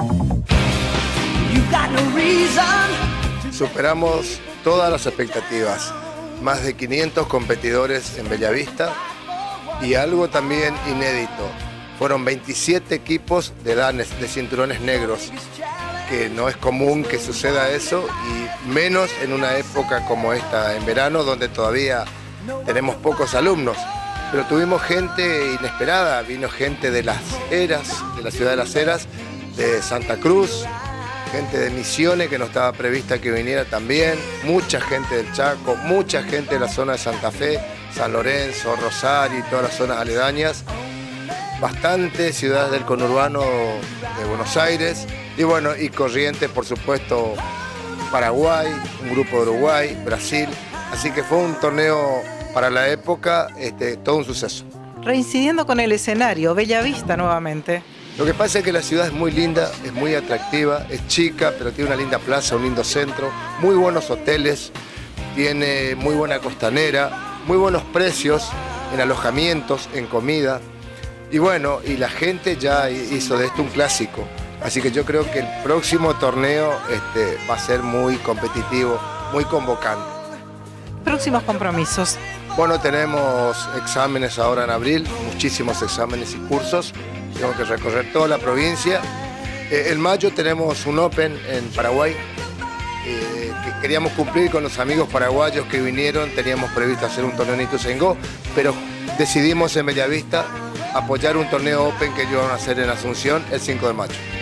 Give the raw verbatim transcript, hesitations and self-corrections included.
Superamos todas las expectativas, más de quinientos competidores en Bellavista y algo también inédito, fueron veintisiete equipos de danes, de cinturones negros, que no es común que suceda eso y menos en una época como esta, en verano, donde todavía tenemos pocos alumnos. Pero tuvimos gente inesperada, vino gente de Las Heras, de la ciudad de Las Heras, de Santa Cruz, gente de Misiones que no estaba prevista que viniera también, mucha gente del Chaco, mucha gente de la zona de Santa Fe, San Lorenzo, Rosario y todas las zonas aledañas, bastante ciudades del conurbano de Buenos Aires y bueno, y Corrientes, por supuesto, Paraguay, un grupo de Uruguay, Brasil, así que fue un torneo para la época, este, todo un suceso. Reincidiendo con el escenario, Bellavista nuevamente. Lo que pasa es que la ciudad es muy linda, es muy atractiva, es chica, pero tiene una linda plaza, un lindo centro, muy buenos hoteles, tiene muy buena costanera, muy buenos precios en alojamientos, en comida. Y bueno, y la gente ya hizo de esto un clásico. Así que yo creo que el próximo torneo este, va a ser muy competitivo, muy convocante. Próximos compromisos. Bueno, tenemos exámenes ahora en abril, muchísimos exámenes y cursos. Tengo que recorrer toda la provincia. Eh, en mayo tenemos un Open en Paraguay, eh, que queríamos cumplir con los amigos paraguayos que vinieron. Teníamos previsto hacer un torneo en Ituzaingó, pero decidimos en Bellavista apoyar un torneo Open que ellos van a hacer en Asunción el cinco de mayo.